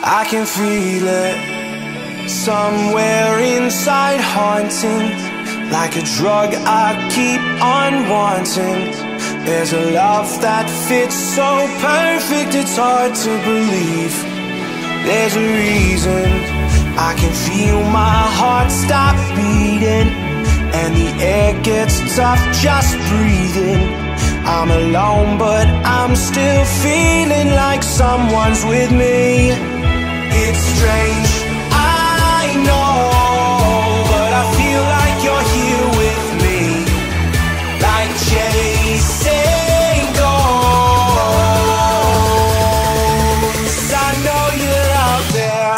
I can feel it somewhere inside, haunting, like a drug I keep on wanting. There's a love that fits so perfect, it's hard to believe. There's a reason I can feel my heart stop beating, and the air gets tough just breathing. I'm alone, but I'm still feeling like someone's with me. It's strange, I know, but I feel like you're here with me, like chasing ghosts. I know you're out there.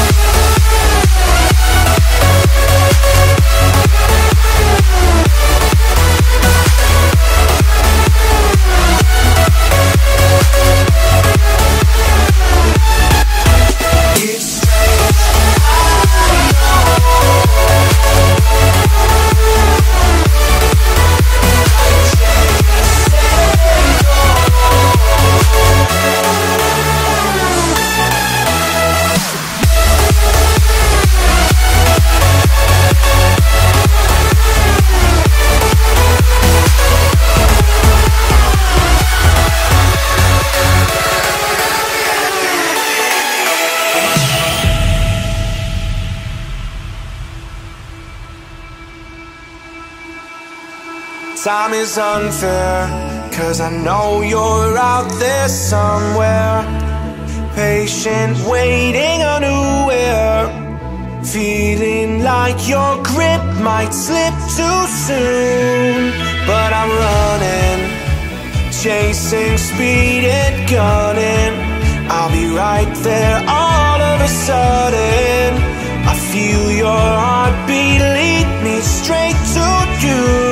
Time is unfair, 'cause I know you're out there somewhere, patient, waiting unaware, feeling like your grip might slip too soon. But I'm running, chasing speed and gunning. I'll be right there all of a sudden. I feel your heartbeat lead me straight to you.